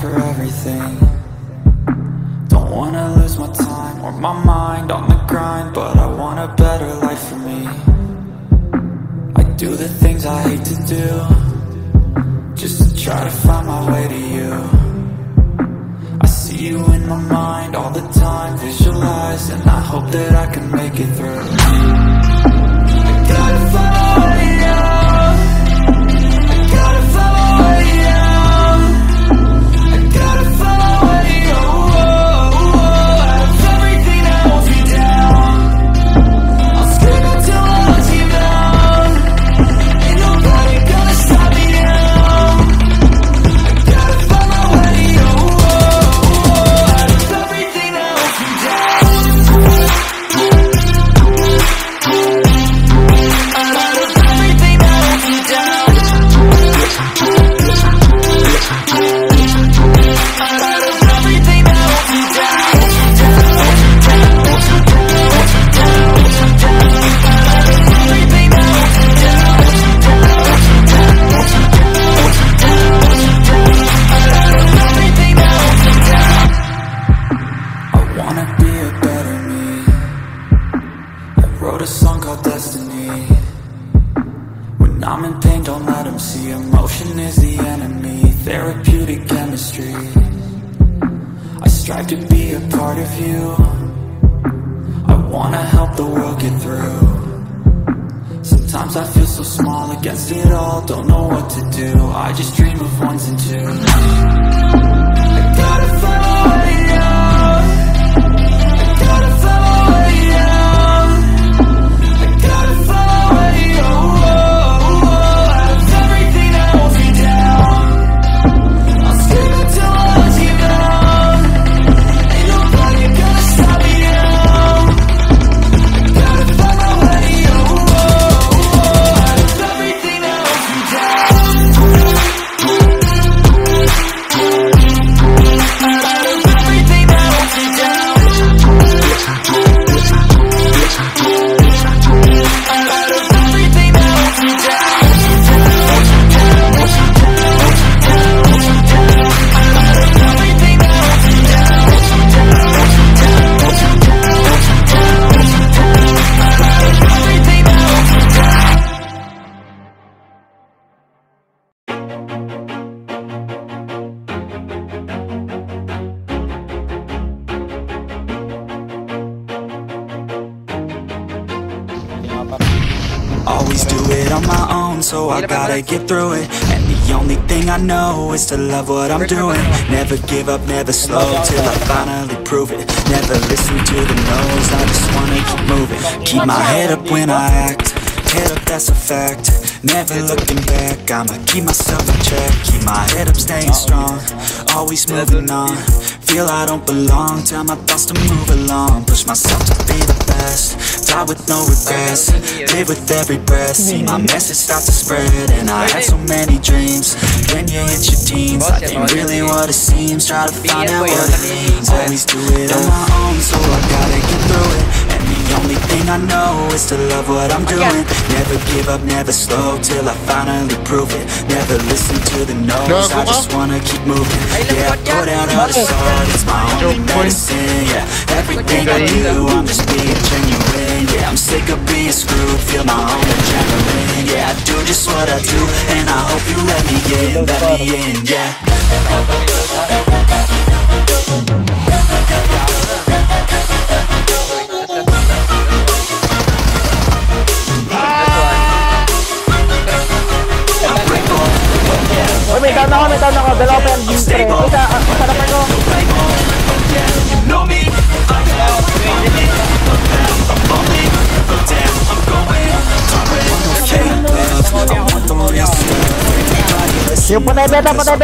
for everything. Don't wanna lose my time or my mind on the grind, but I want a better life for me. I do the things I hate to do, just to try to find my way to you. I see you in my mind all the time, visualize, and I hope that I can make it through. I gotta follow you, I gotta follow you, I gotta follow you. Out of everything that holds me down, I'll scream until I let you down. Ain't nobody gonna stop me now. I gotta find my way to you. Out of everything that holds me down, out of everything that holds me down, out of everything that holds me I wanna be a better me. I wrote a song called Destiny. When I'm in pain, don't let them see. Emotion is the enemy. Therapeutic chemistry. I strive to be a part of you. I wanna help the world get through. Sometimes I feel so small against it all, don't know what to do. I just dream of ones and twos. I gotta follow you, I gotta follow you, I gotta follow you. Out of everything that holds me down, I'll scream until I let you down. Ain't nobody gonna stop me now. I gotta find my way to you. Out of everything that holds me down, out of everything that holds me down, out of everything that holds me down, out of everything that holds me Always do it on my own, so I gotta get through it. And the only thing I know is to love what I'm doing. Never give up, never slow, till I finally prove it. Never listen to the no's, I just wanna keep moving. Keep my head up when I act, head up, that's a fact. Never looking back, I'ma keep myself in check. Keep my head up, staying strong, always moving on. Feel I don't belong, tell my thoughts to move along. Push myself to be the best, die with no regrets. Live with every breath, see my message start to spread. And I had so many dreams, when you hit your teens, life ain't really what it seems. Try to find out what it means. Always do it on my own, so I gotta get through it. And the only thing I know is to love what I'm doing. Never give up, never slow, till I finally prove it. Never listen to the no's, I just wanna keep moving. Yeah, I put out all this art, it's my only medicine. Yeah, everything I do, I'm just being genuine. Yeah, I'm sick of being screwed, feel my own adrenaline. Yeah, I do just what I do, and I hope you let me in, yeah. Uy, may down ako, dalawa pa yung pre. Isa na pa ko. Yung patay beta. Open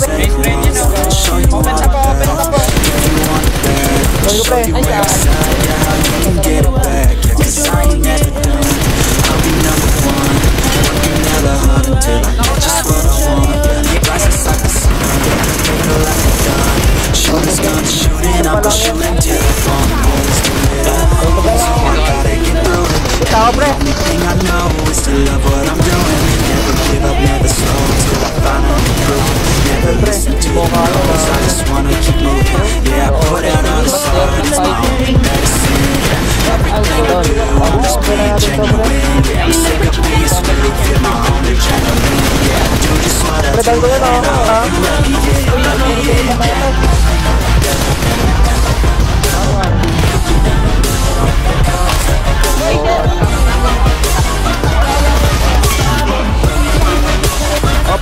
Everything I know is to love what I'm doing. Never give up, never slow, till I finally prove. Never listen to the no's, I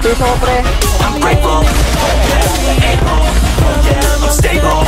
Piso ko, pre. I'm grateful, able, yeah, I'm stable.